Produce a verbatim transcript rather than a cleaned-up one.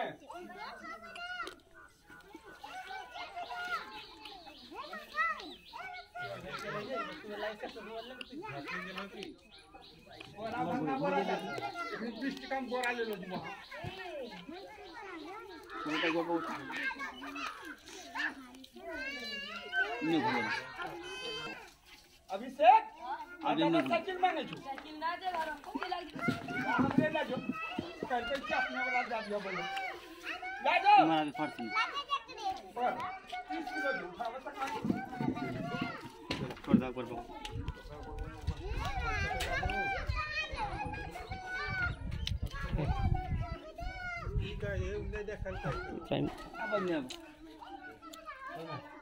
बोरा बना बोरा इतनी बीस कम बोरा ले लो जी वहाँ छोटा जो बहुत नहीं बोला अभिषेक अभी नहीं साइकिल मांगे जो साइकिल ना दे रहा हमको भी लग हम ले ला जो कल पे क्या अपने वाला जा दिया बोलो ला दो हमारा भी फर्स्ट में पर तीस किलो जो उठा बस छोड़ दो कर दो ये उन्हें देखा टाइम अब नहीं अब